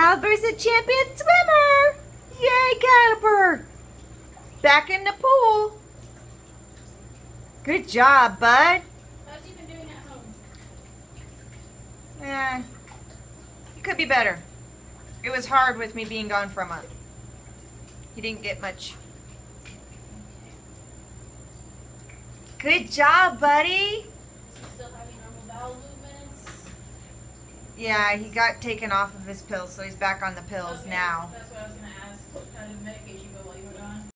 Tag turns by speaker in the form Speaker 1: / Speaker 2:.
Speaker 1: Caliper's a champion swimmer! Yay, Caliper! Back in the pool. Good job, bud.
Speaker 2: How's he been doing at home?
Speaker 1: Yeah, it could be better. It was hard with me being gone for a month. He didn't get much. Good job, buddy.
Speaker 2: Is he still having normal bowel movements?
Speaker 1: Yeah, he got taken off of his pills, so he's back on the pills
Speaker 2: Okay,
Speaker 1: now.
Speaker 2: That's what I was going to ask. What kind of medication